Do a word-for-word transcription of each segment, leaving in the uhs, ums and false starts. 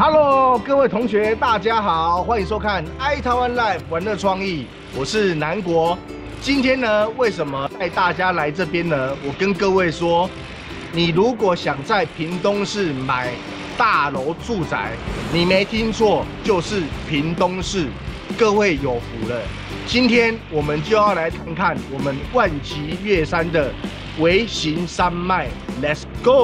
Hello， 各位同学，大家好，欢迎收看 i 台湾 Live 玩乐创意，我是南国。今天呢，为什么带大家来这边呢？我跟各位说，你如果想在屏东市买大楼住宅，你没听错，就是屏东市。各位有福了。今天我们就要来看看我们万旗月山的微型山脉 ，Let's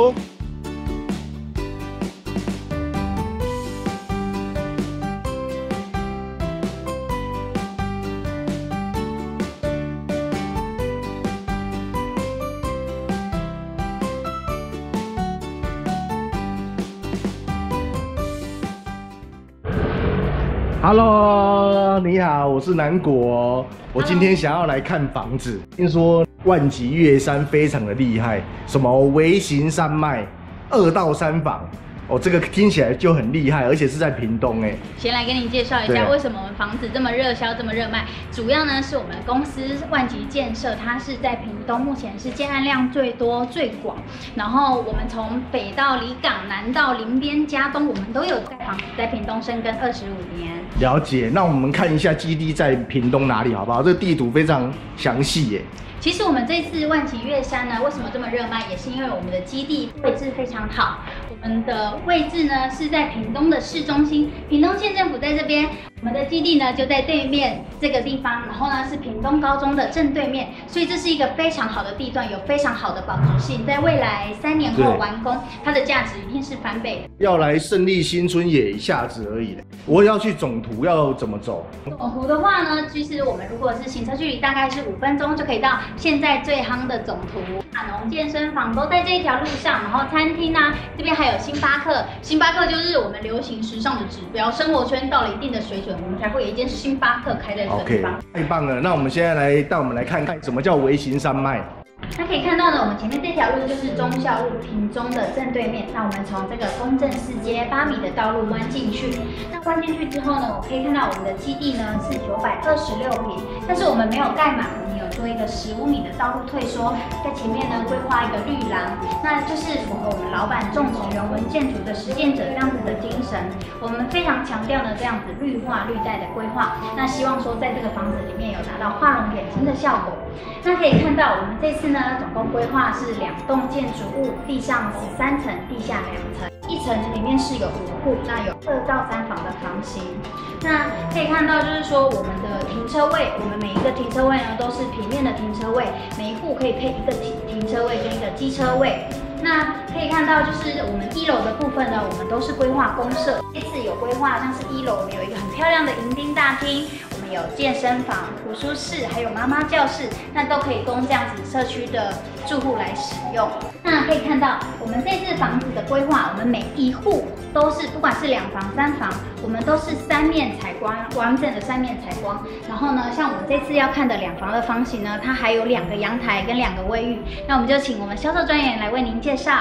go！Hello， 你好，我是南国。我今天想要来看房子。听说万旗月山非常的厉害，什么微型山脉、二到三房，哦，这个听起来就很厉害，而且是在屏东哎。 先来跟你介绍一下为什么我们房子这么热销、这么热卖。主要呢是我们公司万旗建设，它是在屏东，目前是建案量最多、最广。然后我们从北到离港，南到林边、嘉东，我们都有盖房子在屏东深耕二十五年。 了解，那我们看一下基地在屏东哪里好不好？这个地图非常详细耶。 其实我们这次万旗月山呢，为什么这么热卖，也是因为我们的基地位置非常好。我们的位置呢是在屏东的市中心，屏东县政府在这边，我们的基地呢就在对面这个地方，然后呢是屏东高中的正对面，所以这是一个非常好的地段，有非常好的保值性，在未来三年后完工，它的价值一定是翻倍的。 要来胜利新村也一下子而已，我要去总图要怎么走？ 总图的话呢，其实我们如果是行车距离大概是五分钟就可以到现在最夯的总图，大农健身房都在这一条路上，然后餐厅啊，这边还有星巴克，星巴克就是我们流行时尚的指标，生活圈到了一定的水准，我们才会有一间星巴克开在这个地方。 Okay, 太棒了！那我们现在来带我们来看看什么叫微型山脉。 那可以看到呢，我们前面这条路就是忠孝路屏中的正对面。那我们从这个公正四街八米的道路弯进去，那弯进去之后呢，我可以看到我们的基地呢是九百二十六坪，但是我们没有盖满，我们有做一个十五米的道路退缩，在前面呢规划一个绿廊，那就是符合我们老板重视人文建筑的实践者这样子的精神。我们非常强调呢这样子绿化绿带的规划，那希望说在这个房子里面有达到画龙点睛的效果。那可以看到我们这次呢总共规划是两栋建筑物，地上十三层，地下两层，一层里面是有五户，那有二到三房的房型。那可以看到就是说我们的停车位，我们每一个停车位呢都是平面的停车位，每一户可以配一个停停车位跟一个机车位。那可以看到，就是我们一楼的部分呢，我们都是规划公设。这次有规划，像是一楼我们有一个很漂亮的迎宾大厅，我们有健身房、图书室，还有妈妈教室，那都可以供这样子社区的住户来使用。那可以看到，我们这次房子的规划，我们每一户都是，不管是两房、三房，我们都是三面采光，完整的三面采光。然后呢，像我们这次要看的两房的房型呢，它还有两个阳台跟两个卫浴。那我们就请我们销售专员来为您介绍。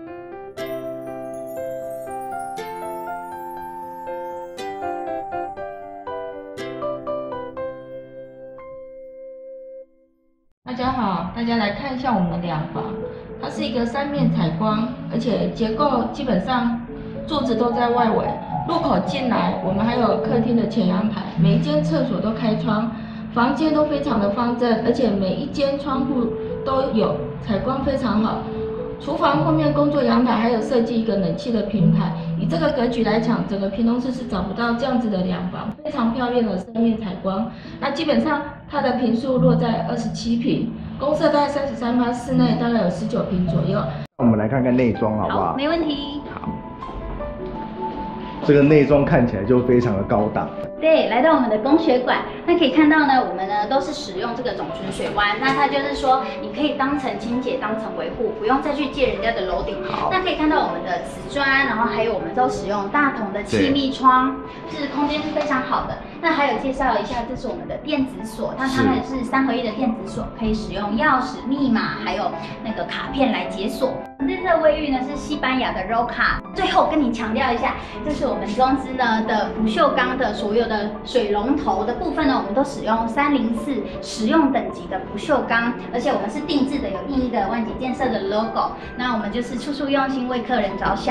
大家好，大家来看一下我们的两房，它是一个三面采光，而且结构基本上柱子都在外围，入口进来，我们还有客厅的前阳台，每一间厕所都开窗，房间都非常的方正，而且每一间窗户都有采光非常好。厨房后面工作阳台还有设计一个冷气的平台，以这个格局来讲，整个屏东市是找不到这样子的两房，非常漂亮的三面采光。那基本上它的坪数落在二十七坪，公设大概三十三趴，室内大概有十九坪左右。 我们来看看内装好不好？ 好，没问题。 好，这个内装看起来就非常的高档。 对，来到我们的供水管，那可以看到呢，我们呢都是使用这个总存水湾，那它就是说，你可以当成清洁、当成维护，不用再去借人家的楼顶。那可以看到我们的瓷砖，然后还有我们都使用大同的气密窗，是空间是非常好的。那还有介绍一下，这是我们的电子锁，那它们是三合一的电子锁，可以使用钥匙、密码还有那个卡片来解锁。这次的卫浴呢是西班牙的 Roca。最后跟你强调一下，这是我们公司呢的不锈钢的所有的水龙头的部分呢，我们都使用三零四实用等级的不锈钢，而且我们是定制的有意义的万旗建设的 logo。那我们就是处处用心为客人着想。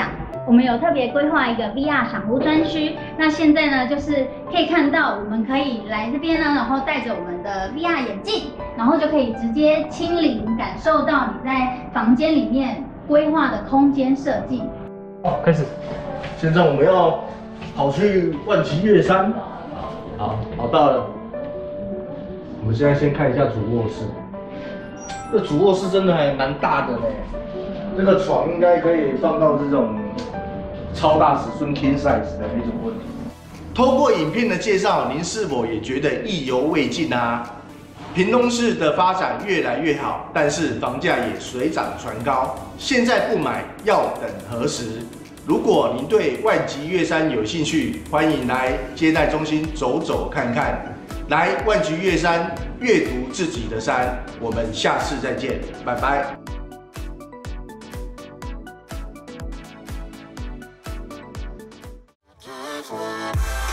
我们有特别规划一个 V R 赏屋专区。那现在呢，就是可以看到，我们可以来这边呢，然后带着我们的 V R 眼镜，然后就可以直接亲临感受到你在房间里面规划的空间设计。 好，开始。现在我们要跑去万岐月山。好，好到了。我们现在先看一下主卧室。这主卧室真的还蛮大的呢。这个床应该可以放到这种超大尺寸 king size 的那种问题。透过影片的介绍，您是否也觉得意犹未尽啊？屏东市的发展越来越好，但是房价也水涨船高。现在不买，要等何时？如果您对万岐月山有兴趣，欢迎来接待中心走走看看。来万岐月山，阅读自己的山。我们下次再见，拜拜。 Careful.